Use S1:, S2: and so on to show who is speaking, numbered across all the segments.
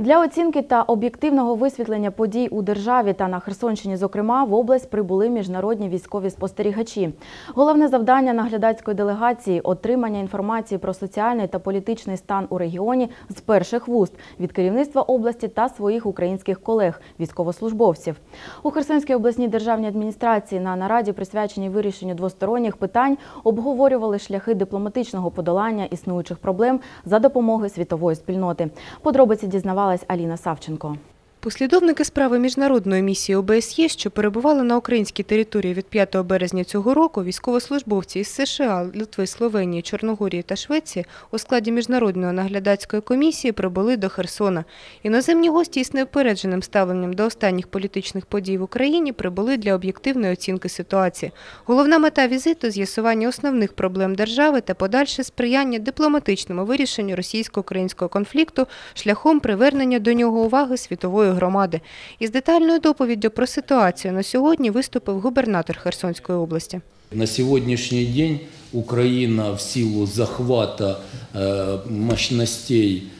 S1: Для оцінки та об'єктивного висвітлення подій у державі та на Херсонщині, зокрема, в область прибули міжнародні військові спостерігачі. Головне завдання наглядацької делегації – отримання інформації про соціальний та політичний стан у регіоні з перших вуст від керівництва області та своїх українських колег – військовослужбовців. У Херсонській обласній державній адміністрації на нараді, присвяченій вирішенню двосторонніх питань, обговорювали шляхи дипломатичного подолання існуючих проблем за допомогою світової спільноти. Подробиці дізнавалась Аліна Савченко.
S2: Послідовники справи міжнародної місії ОБСЄ, що перебували на українській території від 5 березня цього року, військовослужбовці із США, Литви, Словенії, Чорногорії та Швеції у складі міжнародної наглядацької комісії прибули до Херсона. Іноземні гості із неупередженим ставленням до останніх політичних подій в Україні прибули для об'єктивної оцінки ситуації. Головна мета візиту – з'ясування основних проблем держави та подальше сприяння дипломатичному вирішенню російсько-українського конфлікту шляхом привернення до нього уваги світової громади. Із детальною доповіддю про ситуацію на сьогодні виступив губернатор Херсонської області.
S3: На сегодняшний день Украина в силу захвата мощностей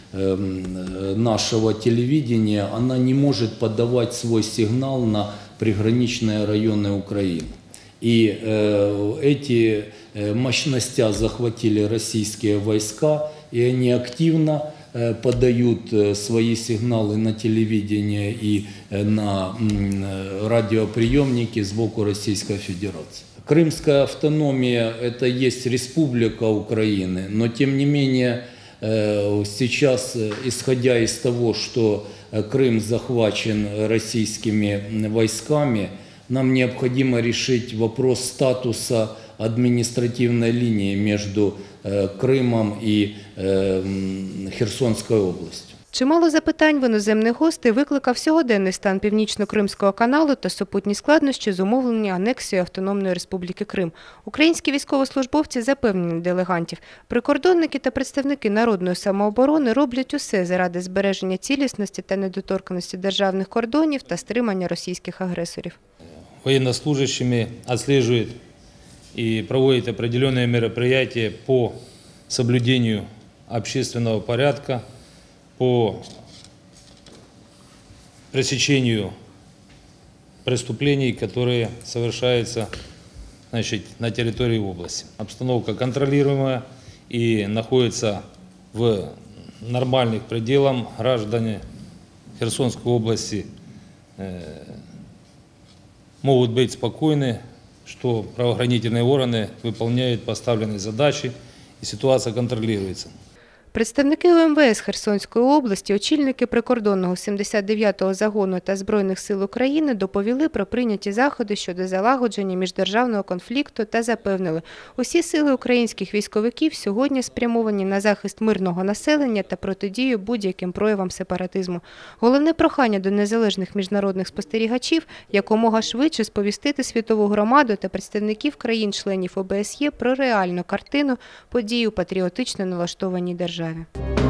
S3: нашего телевидения, она не может подавать свой сигнал на приграничные районы Украины. И эти мощности захватили российские войска, и они активно подают свои сигналы на телевидение и на радиоприемники сбоку Российской Федерации. Крымская автономия – это есть республика Украины, но тем не менее сейчас, исходя из того, что Крым захвачен российскими войсками, нам необходимо решить вопрос статуса административной линии между Кримом і Херсонською областю.
S2: Чимало запитань в іноземних гостей викликав сьогоденний стан Північно-Кримського каналу та супутні складнощі, зумовлені анексією Автономної Республіки Крим. Українські військовослужбовці запевнені делегантів. Прикордонники та представники народної самооборони роблять усе заради збереження цілісності та недоторканності державних кордонів та стримання російських агресорів.
S4: Военнослужащими отслеживают и проводят определенные мероприятия по соблюдению общественного порядка, по пресечению преступлений, которые совершаются, на территории области. Обстановка контролируемая и находится в нормальных пределах. Граждане Херсонской области могут быть спокойны, что правоохранительные органы выполняют поставленные задачи и ситуация контролируется.
S2: Представники УМВС Херсонської області, очільники прикордонного 79-го загону та Збройних сил України доповіли про прийняті заходи щодо залагодження міждержавного конфлікту та запевнили, усі сили українських військовиків сьогодні спрямовані на захист мирного населення та протидію будь-яким проявам сепаратизму. Головне прохання до незалежних міжнародних спостерігачів – якомога швидше сповістити світову громаду та представників країн-членів ОБСЄ про реальну картину подій у патріотично налаштованій державі.